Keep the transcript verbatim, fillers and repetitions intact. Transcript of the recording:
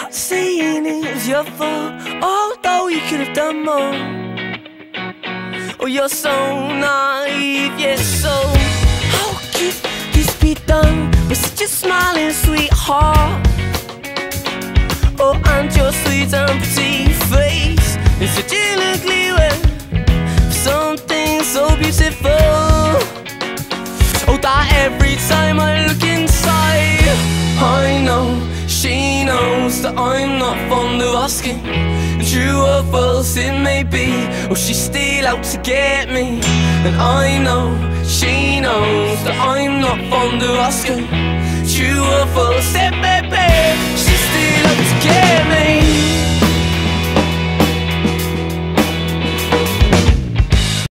start saying it was your fault, although you could have done more. Oh, you're so naive, yet so. How could this be done with such a smiling sweetheart? Oh, and your sweet and pretty face is such an ugly way for something so beautiful. Oh, that every time I look inside, I know she knows that I'm not fond of asking. True or false it may be, or she's still out to get me. And I know she knows that I'm not fond of asking. True or false it may be, she's still out to get me.